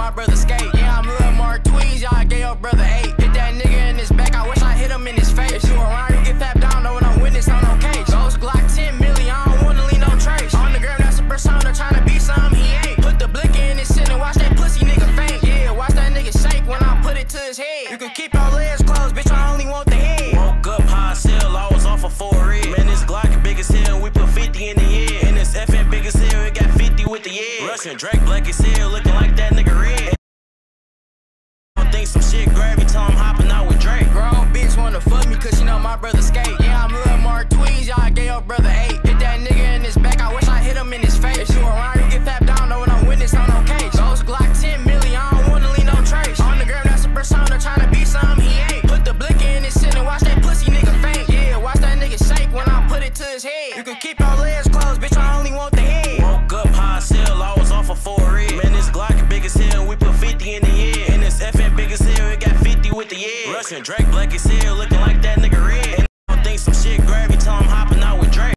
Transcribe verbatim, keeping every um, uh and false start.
my brother skate. Yeah, I'm Lil Marctweezy, I gave your brother eight. Hit that nigga in his back, I wish I hit him in his face. If you around, you get tapped down, know when I'm witness on no case. Those Glock ten million, I don't wanna leave no trace. On the gram, that's a persona, tryna be something he ain't. Put the blick in his chin and watch that pussy nigga faint. Yeah, watch that nigga shake when I put it to his head. You can keep your legs closed, bitch, I only want the head. Woke up high sell, I was off a four red. Man, this Glock big as hell, we put fifty in the air. And this F N big as hell, it got fifty with the air. Russian Drake black as hell, looking like that nigga red. I think some shit grab me till I'm hopping out with Drake. Grown bitch wanna fuck me cause she know my brother skate. Yeah, I'm Lil Marctweezy, I gave your brother eight. Hit that nigga in his back, I wish I hit him in his face. If you around, you get tapped down, know when I'm witness on no case. Those Glock ten million, I don't wanna leave no trace. On the gram, that's a persona, tryna be something he ain't. Put the blick in his chin and watch that pussy nigga faint. Yeah, watch that nigga shake when I put it to his head. You can keep your legs closed, bitch, I only want the head. Woke up high sell, I was off a four red. Man, this Glock big as hell, we put fifty in the air. And this F N big as hell, it got fifty with the air. Russian Drake black as hell, look